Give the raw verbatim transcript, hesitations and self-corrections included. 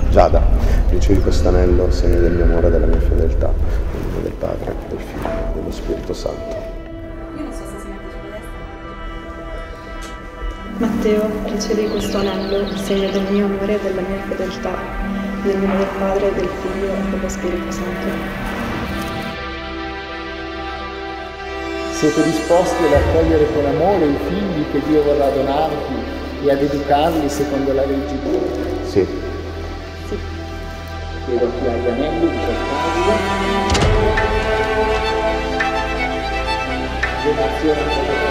Giada, ricevi questo anello, segno del mio amore e della mia fedeltà, nel nome del Padre, del Figlio e dello Spirito Santo. Io non so se si mette sulla destra. Matteo, ricevi questo anello, segno del mio amore e della mia fedeltà, nel nome del Padre, del Figlio e dello Spirito Santo. Siete disposti ad accogliere con amore i figli che Dio vorrà donarvi e ad educarli secondo la legge di Dio? Sì. Sì. Chiedo a chi ha gli anelli di portarli. Donazione